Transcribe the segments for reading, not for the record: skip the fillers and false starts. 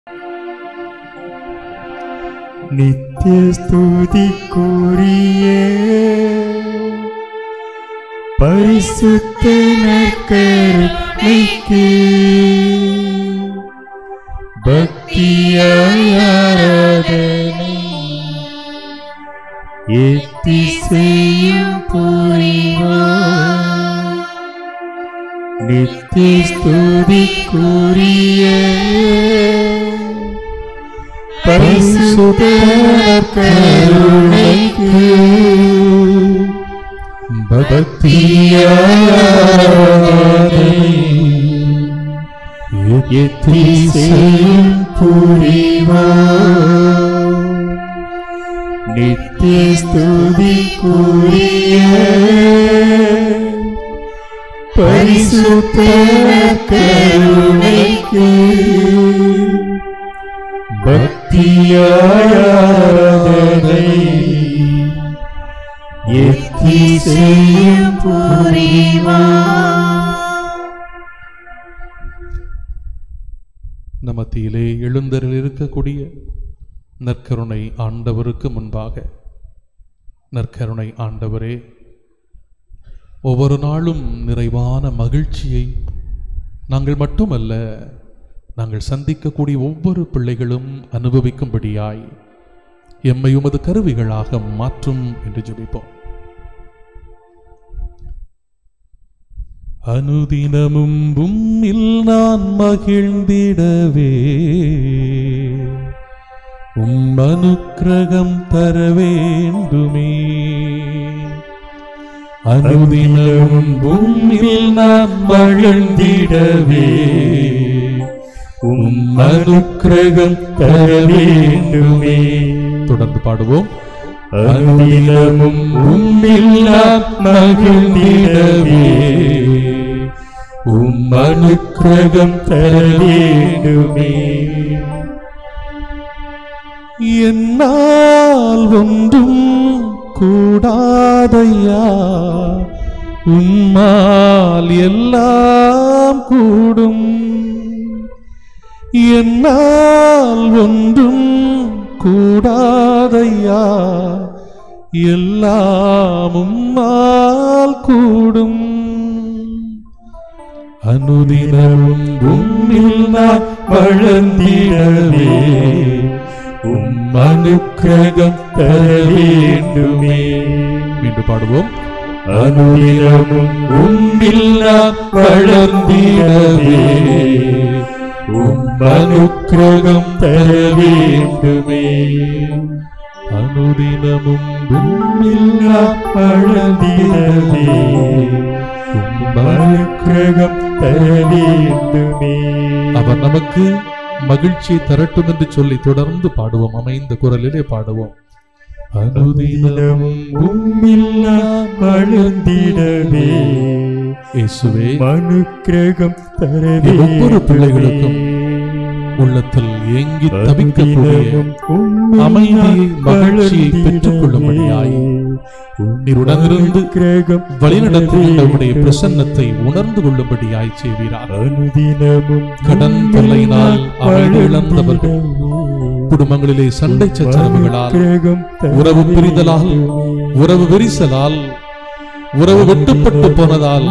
நித்திய ஸ்துதிக்குரிய பரிசுத்த நற்கருணைக்கு பக்தியாய் ஆராதனை எத்திசையும் புரிவோம். நித்திய ஸ்துதிக்குரிய பரிசுத்த நற்கருணைக்கு பக்தியாய் ஆராதனை எத்திசையும் புரிவோம். நித்திய ஸ்துதிக்குரிய பரிசுத்த நற்கருணைக்கு பக்தியாய் ஆராதனை எத்திசையும் புரிவோம். நம் மத்தியிலே எழுந்தரில் இருக்கக்கூடிய நற்கருணை ஆண்டவருக்கு முன்பாக, நற்கருணை ஆண்டவரே, ஒவ்வொரு நாளும் நிறைவான மகிழ்ச்சியை நாங்கள் மட்டுமல்ல, நாங்கள் சந்திக்கக்கூடிய ஒவ்வொரு பிள்ளைகளும் அனுபவிக்கும்படியாய் எம்மை உமது கருவிகளாக மாற்றும் என்று ஜெபிப்போம். அனுதினமும் உம்மில் நான் மகிழ்ந்திடவே உம் அனுக்கிரகம் தர வேண்டுமே. அனுதினமும் உம்மில் நான் மகிழ்ந்திடவே உம் அனுக்கிரகம் தர வேண்டுமே. தொடர்ந்து பாடுவோம். அனுதினமும் உம்மில் நான் மகிழ்ந்திடவே உம் அனுக்கிரகம் தர வேண்டுமே. என்னால் ஒன்றும் கூடாதையா, உம்மால் எல்லாம் கூடும். என்னால் ஒன்றும் கூடாதையா, எல்லாம் உம்மால் கூடும். அனுதினமும் உம்மில் நான் வளர்ந்திடவே உம் அனுக்கிரகம் தர வேண்டுமே. மீண்டும் பாடுவோம். அனுதினமும் உம்மில் நான் வளர்ந்திடவே உம் அனுக்கிரகம் தர வேண்டுமே. அனுதினமும் உம்மில் நான் வளர்ந்திடவே உம் அனுக்கிரகம் தர வேண்டுமே. அவர் நமக்கு மகிழ்ச்சி தரட்டும் என்று சொல்லி தொடர்ந்து பாடுவோம். அமைந்த குரலிலே பாடுவோம். அனுதினமும் உம்மில் நான் வளர்ந்திடவே இயேசுவே அனுக்கிரகம் தர வேண்டுமே. ஒவ்வொரு பிள்ளைகளுக்கும் உள்ளத்தில் ஏங்கி தவிக்கக்கூடிய அமைதியை, மகிழ்ச்சியை பெற்றுக் கொள்ளும்படியாய் நீருடனிருந்து வழிநடத்துகின்ற உடைய பிரசன்னத்தை உணர்ந்து கொள்ளும்படியாய் செய்வீரார். அனுதினமும் கடன் தொல்லையினால் அமைதி இழந்தவர்கள், குடும்பங்களிலே சண்டை சச்சரவுகளால், உறவு பிரிதலால், உறவு விரிசலால், உறவு வெட்டுப்பட்டு போனதால்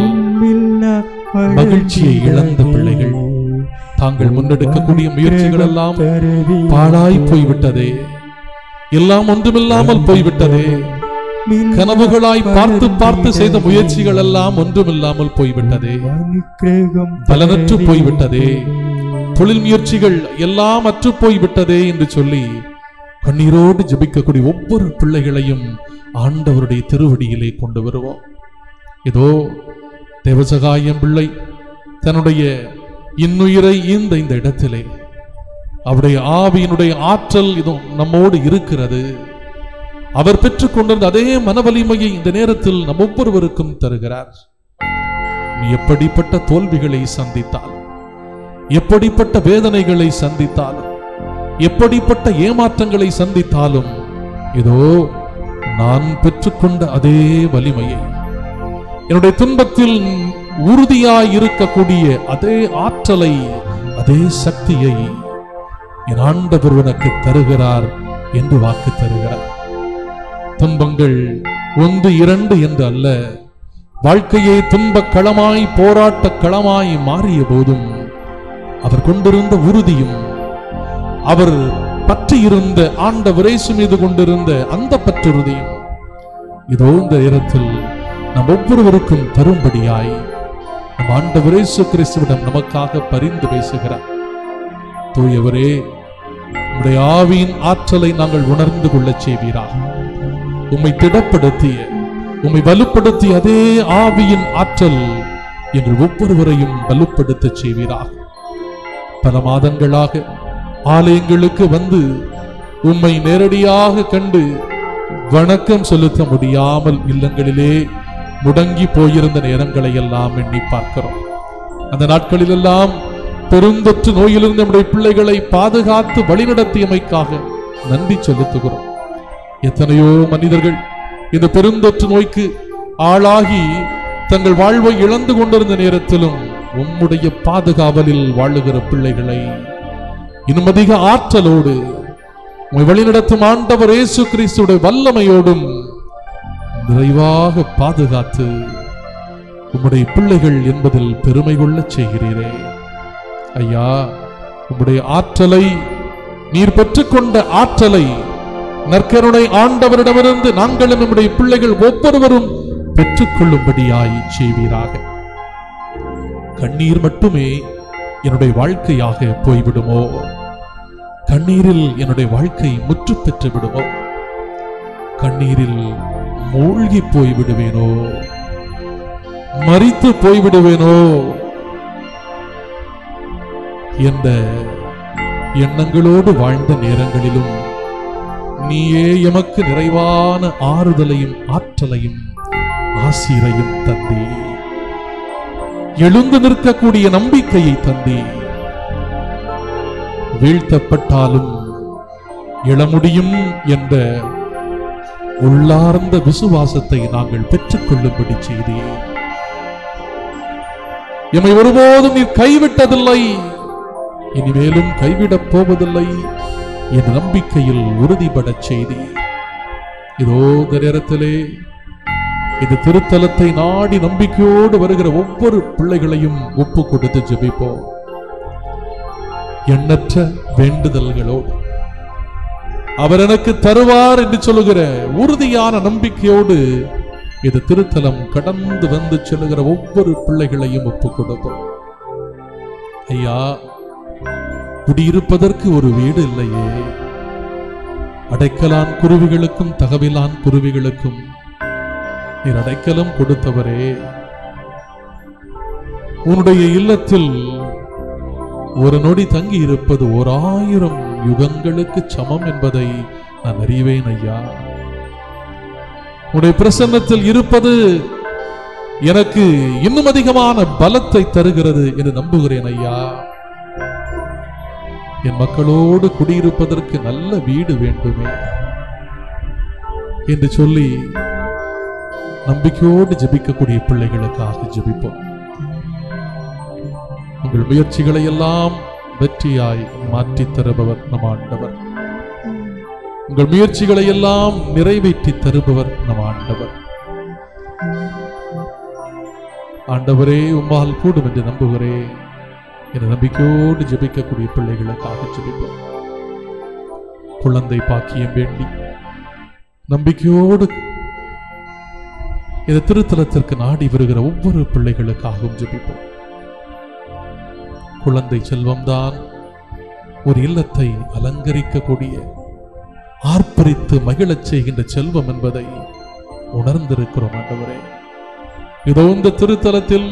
மகிழ்ச்சியை இழந்த பிள்ளைகள், தாங்கள் முன்னெடுக்கக்கூடிய முயற்சிகள் எல்லாம் பாழாய் போய்விட்டதே, எல்லாம் ஒன்றுமில்லாமல் போய்விட்டதே, கனவுகளாய் பார்த்து பார்த்து செய்த முயற்சிகள் எல்லாம் ஒன்றுமில்லாமல் போய்விட்டதே, பலனற்று போய்விட்டதே, தொழில் முயற்சிகள் எல்லாம் அற்று போய்விட்டதே என்று சொல்லி கண்ணீரோடு ஜெபிக்கக்கூடிய ஒவ்வொரு பிள்ளைகளையும் ஆண்டவருடைய திருவடியிலே கொண்டு வருவோம். இதோ தேவசகாயம் பிள்ளை தன்னுடைய இன்னுயிரை இந்த இடத்திலே அவருடைய ஆவியினுடைய ஆற்றல் இதோ நம்மோடு இருக்கிறது. அவர் பெற்றுக் கொண்டிருந்த அதே மனவலிமையை இந்த நேரத்தில் நம் ஒவ்வொருவருக்கும் தருகிறார். நீ எப்படிப்பட்ட தோல்விகளை சந்தித்தால், எப்படிப்பட்ட வேதனைகளை சந்தித்தாலும், எப்படிப்பட்ட ஏமாற்றங்களை சந்தித்தாலும், இதோ நான் பெற்றுக்கொண்ட அதே வலிமையை, என்னுடைய துன்பத்தில் உறுதியாய் இருக்கக்கூடிய அதே ஆற்றலை, அதே சக்தியை என் ஆண்டவர் உனக்கு தருகிறார் என்று வாக்கு தருகிறார். துன்பங்கள் 1 2 என்று அல்ல, வாழ்க்கையே துன்பக் களமாய் போராட்ட களமாய் மாறிய போதும் அவர் கொண்டிருந்த உறுதியும், அவர் பற்றியிருந்த ஆண்டவர் இயேசு மீது கொண்டிருந்த அந்த பற்றுறுதியும் இதோ இந்த நேரத்தில் நம் ஒவ்வொருவருக்கும் தரும்படியாய் நம் ஆண்டவர் இயேசு கிறிஸ்துவிடம் நமக்காக பரிந்து பேசுகிறார். தூயவரே, உம்முடைய ஆவியின் ஆற்றலை நாங்கள் உணர்ந்து கொள்ளச் செய்வீராக. உம்மை திடப்படுத்திய, உம்மை வலுப்படுத்திய அதே ஆவியின் ஆற்றல் எங்கள் ஒவ்வொருவரையும் வலுப்படுத்த செய்வீராக. பல மாதங்களாக ஆலயங்களுக்கு வந்து உம்மை நேரடியாக கண்டு வணக்கம் செலுத்த முடியாமல் இல்லங்களிலே முடங்கி போயிருந்த நேரங்களை எல்லாம் எண்ணி பார்க்கிறோம். அந்த நாட்களிலெல்லாம் பெருந்தொற்று நோயிலிருந்து நம்முடைய பிள்ளைகளை பாதுகாத்து வழிநடத்தியமைக்காக நன்றி செலுத்துகிறோம். எத்தனையோ மனிதர்கள் இந்த பெருந்தொற்று நோய்க்கு ஆளாகி தங்கள் வாழ்வை இழந்து கொண்டிருந்த நேரத்திலும் உம்முடைய பாதுகாவலில் வாழுகிற பிள்ளைகளை இன்னும் அதிக ஆற்றலோடு உம்மை வழிநடத்தும் ஆண்டவர் இயேசு கிறிஸ்துவுடைய வல்லமையோடும் நிறைவாக பாதுகாத்து உம்முடைய பிள்ளைகள் என்பதில் பெருமை கொள்ளச் செய்கிறீரே. ஐயா, உம்முடைய ஆற்றலை, நீர் பெற்றுக்கொண்ட ஆற்றலை நற்கருணை ஆண்டவரிடமிருந்து நாங்களும் நம்முடைய பிள்ளைகள் ஒவ்வொருவரும் பெற்றுக்கொள்ளும்படியாய் செய்வீராக. கண்ணீர் மட்டுமே என்னுடைய வாழ்க்கையாக போய்விடுமோ? கண்ணீரில் என்னுடைய வாழ்க்கை முற்று பெற்று விடுமோ? கண்ணீரில் மூழ்கி போய்விடுவேனோ? மரித்து போய்விடுவேனோ என்ற எண்ணங்களோடு வாழ்ந்த நேரங்களிலும் நீயே எமக்கு நிறைவான ஆறுதலையும் ஆற்றலையும் ஆசீரையும் தந்தே, எழுந்து நிற்கக்கூடிய நம்பிக்கையை தந்தே, வீழ்த்தப்பட்டாலும் எழ முடியும் என்ற உள்ளார்ந்த விசுவாசத்தை நாங்கள் பெற்றுக் கொள்ளும்படி செய்தே. எம்மை ஒருபோதும் நீர் கைவிட்டதில்லை, இனிமேலும் கைவிடப் போவதில்லை என்ற நம்பிக்கையில் உறுதிபடச் செய்தே. இதோ இந்த நேரத்திலே இந்த திருத்தலத்தை நாடி நம்பிக்கையோடு வருகிற ஒவ்வொரு பிள்ளைகளையும் ஒப்பு கொடுத்து ஜெபிப்போம். எண்ணற்ற வேண்டுதல்களோடு அவர் எனக்கு தருவார் என்று சொல்லுகிற உறுதியான நம்பிக்கையோடு இந்த திருத்தலம் கடந்து வந்து செல்லுகிற ஒவ்வொரு பிள்ளைகளையும் ஒப்பு கொடுப்போம். ஐயா, குடியிருப்பதற்கு ஒரு வீடு இல்லையே. அடைக்கலான் குருவிகளுக்கும் தகவிலான் குருவிகளுக்கும் நீர் அடைக்கலம் கொடுத்தவரே, உன்னுடைய இல்லத்தில் ஒரு நொடி தங்கி இருப்பது 1000 யுகங்களுக்கு சமம் என்பதை நான் அறிவேன் ஐயா. உன்னுடைய பிரசன்னத்தில் இருப்பது எனக்கு இன்னும் அதிகமான பலத்தை தருகிறது என்று நம்புகிறேன் ஐயா. என் மக்களோடு குடியிருப்பதற்கு நல்ல வீடு வேண்டுமே என்று சொல்லி நம்பிக்கையோடு ஜெபிக்கக்கூடிய பிள்ளைகளுக்காக ஜெபிப்போம். உங்கள் முயற்சிகளை எல்லாம் வெற்றியாய் மாற்றி தருபவர் நம் ஆண்டவர். உங்கள் முயற்சிகளை எல்லாம் நிறைவேற்றி தருபவர் நம் ஆண்டவர். ஆண்டவரே, உம்மால் கூடும் என்று நம்புகிறேன் என நம்பிக்கையோடு ஜெபிக்கக்கூடிய பிள்ளைகளுக்காக ஜெபிப்போம். குழந்தை பாக்கியம் வேண்டி நம்பிக்கையோடு இந்த திருத்தலத்திற்கு நாடி வருகிற ஒவ்வொரு பிள்ளைகளுக்காகவும் ஜெபிப்போம். குழந்தை செல்வம்தான் ஒரு இல்லத்தை அலங்கரிக்கக்கூடிய, ஆர்ப்பரித்து மகிழச் செய்கின்ற செல்வம் என்பதை உணர்ந்திருக்கிறோம் ஆண்டவரே. இதோ இந்த திருத்தலத்தில்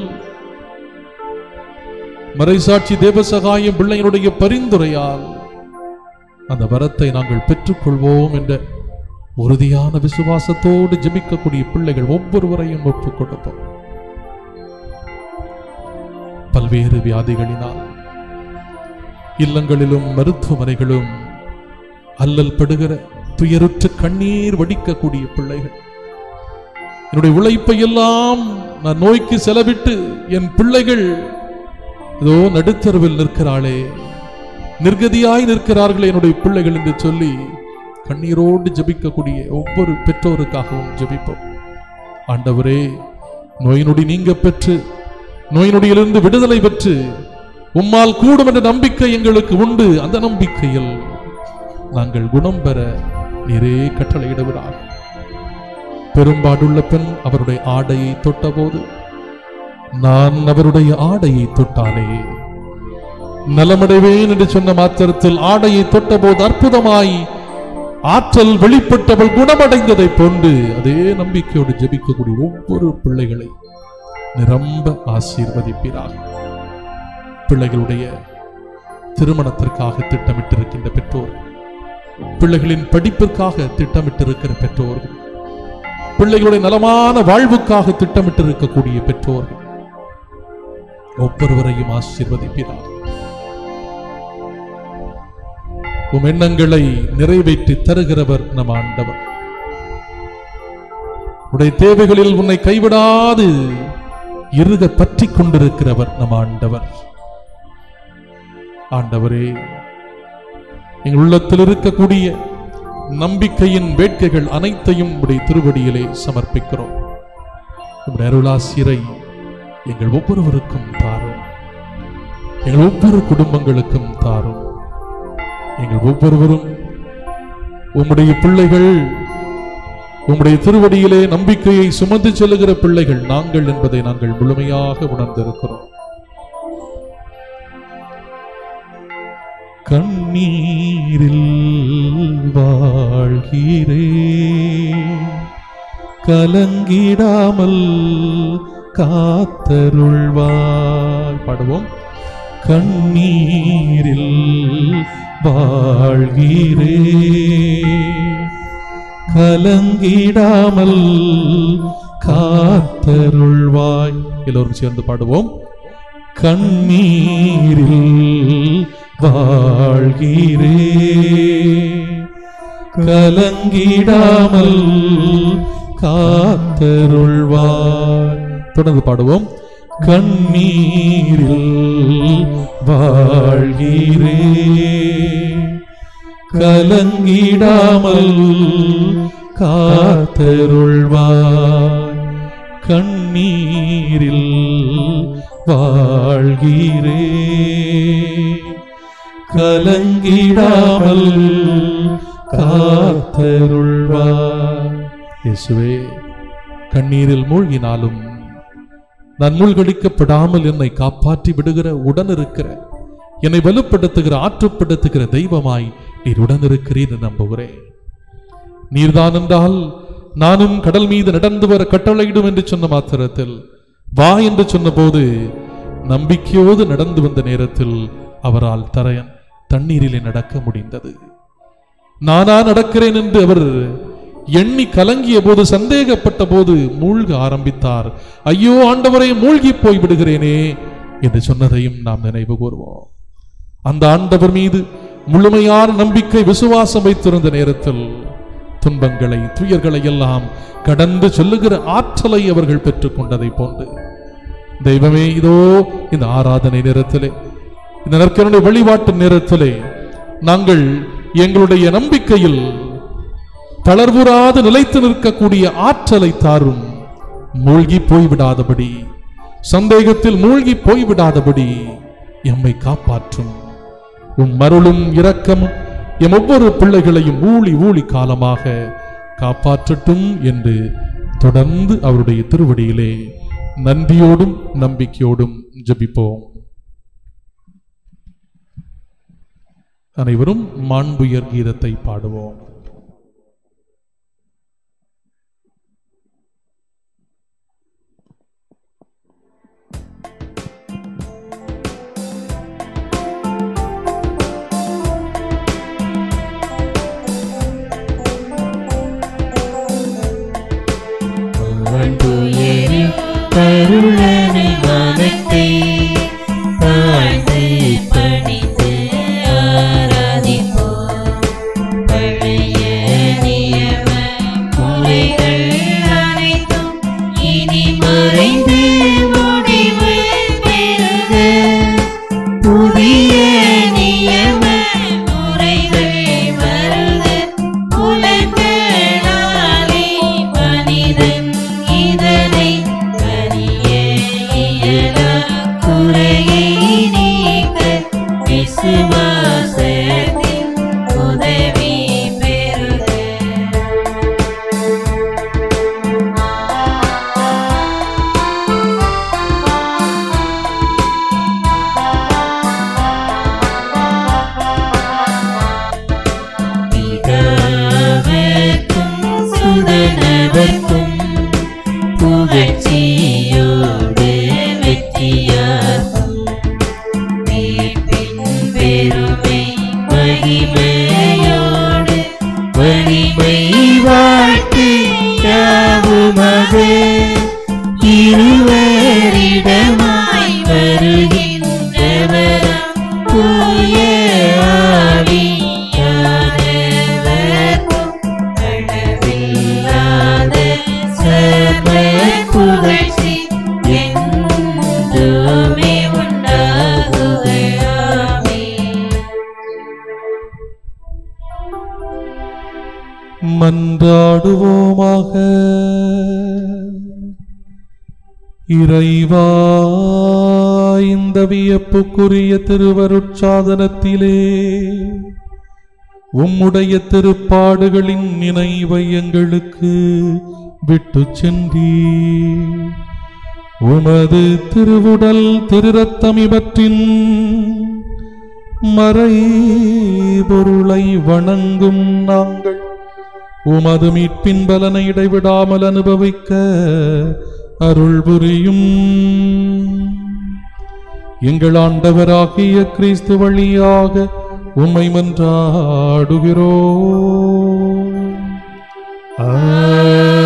மறைசாட்சி தேவசகாயம் பிள்ளைகளுடைய பரிந்துரையால் அந்த வரத்தை நாங்கள் பெற்றுக்கொள்வோம் என்ற உறுதியான விசுவாசத்தோடு ஜெபிக்கக்கூடிய பிள்ளைகள் ஒவ்வொருவரையும் ஒப்புக் கொடுப்போம். பல்வேறு வியாதிகளினால் இல்லங்களிலும் மருத்துவமனைகளும் அல்லல் படுகிற துயருற்று கண்ணீர் வடிக்கக்கூடிய பிள்ளைகள், என்னுடைய உழைப்பை எல்லாம் நான் நோய்க்கு செலவிட்டு என் பிள்ளைகள் இதோ நடுத்தருவில் நிற்கிறாளே, நிர்கதியாய் நிற்கிறார்கள் என்னுடைய பிள்ளைகள் என்று சொல்லி கண்ணீரோடு ஜெபிக்கக்கூடிய ஒவ்வொரு பெற்றோருக்காகவும் ஜெபிப்போம். ஆண்டவரே, நோய் நொடி நீங்க பெற்று நோய் நொடியிலிருந்து விடுதலை பெற்று உம்மால் கூடும் என்ற நம்பிக்கை எங்களுக்கு உண்டு. அந்த நம்பிக்கையில் நாங்கள் குணம் பெற நீரே கட்டளையிடுகிறார். பெரும்பாடுள்ள பெண் அவருடைய ஆடையை தொட்டபோது, நான் அவருடைய ஆடையை தொட்டாலே நலமடைவேன் என்று சொன்ன மாத்திரத்தில் ஆடையை தொட்டபோது அற்புதமாய் ஆற்றல் வெளிப்பட்டவள் குணமடைந்ததை போன்று அதே நம்பிக்கையோடு ஜெபிக்கக்கூடிய ஒவ்வொரு பிள்ளைகளை நிரம்ப ஆசீர்வதிப்பீராக. பிள்ளைகளுடைய திருமணத்திற்காக திட்டமிட்டிருக்கின்ற பெற்றோர், பிள்ளைகளின் படிப்பிற்காக திட்டமிட்டிருக்கிற பெற்றோர்கள், பிள்ளைகளுடைய நலமான வாழ்வுக்காக திட்டமிட்டிருக்கக்கூடிய பெற்றோர்கள் ஒவ்வொருவரையும் ஆசீர்வதிப்பீராக. உம் எண்ணங்களை நிறைவேற்றி தருகிறவர் நம் ஆண்டவர். உடைய தேவைகளில் உன்னை கைவிடாது இறுக பற்றி கொண்டிருக்கிறவர் நம் ஆண்டவர். ஆண்டவரே, எங்கள் உள்ளத்தில் இருக்கக்கூடிய நம்பிக்கையின் வேட்கைகள் அனைத்தையும் உடைய திருவடியிலே சமர்ப்பிக்கிறோம். உடைய அருளாசிரை எங்கள் ஒவ்வொருவருக்கும் தாரும், எங்கள் ஒவ்வொரு குடும்பங்களுக்கும் தாரும். எங்கள் ஒவ்வொருவரும் உம்முடைய பிள்ளைகள், உம்முடைய திருவடியிலே நம்பிக்கையை சுமந்து செல்லுகிற பிள்ளைகள் நாங்கள் என்பதை நாங்கள் முழுமையாக உணர்ந்திருக்கிறோம். கண்ணீரில் வாழ்கிறே, கலங்கிடாமல் காத்தருள்வாய். பாடுவோம். கண்ணீரில் வாழ்கிறே, கலங்கிடாமல் காத்தருள்வாய். எல்லோரும் சேர்ந்து பாடுவோம். கண்ணீரில் வாழ்கிறே, கலங்கிடாமல் காத்தருள்வாய். தொடர்ந்து பாடுவோம். கண்ணீரில் வாழ்கிறே, கலங்கிடாமல் காத்தருள்வாய். கண்ணீரில் வாழ்கிறே, கலங்கிடாமல் காத்தருள்வாய். இயேசுவே, கண்ணீரில் மூழ்கினாலும் நான் மூழ்கடிக்கப்படாமல் என்னை காப்பாற்றி விடுகிற, உடன் இருக்கிற, என்னை வலுப்படுத்துகிற, ஆற்றுப்படுத்துகிற தெய்வமாய் நீர் உடன் இருக்கிறீர் என்று நம்புகிறேன். நீர்தான் என்றால் நானும் கடல் மீது நடந்து வர கட்டளையிடும் என்று சொன்ன மாத்திரத்தில், வா என்று சொன்ன போது நம்பிக்கையோடு நடந்து வந்த நேரத்தில் அவரால் தண்ணீரிலே நடக்க முடிந்தது. நானா நடக்கிறேன் என்று அவர் எண்ணி கலங்கிய போது, சந்தேகப்பட்ட போது மூழ்க ஆரம்பித்தார். ஐயோ ஆண்டவரை, மூழ்கி போய் விடுகிறேனே என்று சொன்னதையும் நாம் நினைவு கூர்வோம். அந்த ஆண்டவர் மீது முழுமையான நம்பிக்கை, விசுவாசம் வைத்திருந்த நேரத்தில் துன்பங்களை, துயர்களை எல்லாம் கடந்து சொல்லுகிற ஆற்றலை அவர்கள் பெற்றுக் கொண்டதை போன்று தெய்வமே, இதோ இந்த ஆராதனை நேரத்திலே, இந்த நற்கருணை வழிபாட்டு நேரத்திலே நாங்கள் எங்களுடைய நம்பிக்கையில் தளர்வுறாது நிலைத்து நிற்கக்கூடிய ஆற்றலை தாரும். மூழ்கி போய்விடாதபடி, சந்தேகத்தில் மூழ்கி போய்விடாதபடி எம்மை காப்பாற்றும். உம் மருளும் இரக்கமும் எம் ஒவ்வொரு பிள்ளைகளையும் ஊழி ஊழி காலமாக காப்பாற்றட்டும் என்று தொடர்ந்து அவருடைய திருவடியிலே நன்றியோடும் நம்பிக்கையோடும் ஜெபிப்போம். அனைவரும் மாண்புயர் கீதத்தை பாடுவோம். கருணை மனத்தை தாழ்ந்து பணிந்து ஆராதிப்போம். பழைய யாவர்க்கும் புகழ்ச்சியோடு வெற்றியாகும். மீட்பின் பெருமை மகிமையோடு வலிமை வாழ்த்து யாவுமது. இருவரிடமாய் வருகின்றவராம் தூய ஆவியானவர்க்கும் அளவில்லாத சர்வ புகழ்ச்சி என்றுமே உண்டாகுக. ஆமென். மன்றாடுவோமாக. இறைவா, இந்த வியப்புக்குரிய திருவருட்சாதனத்திலே உம்முடைய திருப்பாடுகளின் நினைவை எங்களுக்கு விட்டு சென்றீர். உமது திருவுடல் திருரத்தம் இவற்றின் மறை பொருளை வணங்கும் நாங்கள் உமது மீட்பின் பலனை இடைவிடாமல் அனுபவிக்க அருள் புரியும். எங்கள் ஆண்டவராகிய கிறிஸ்து வழியாக உம்மை மன்றாடுகிறோம். ஆமென்.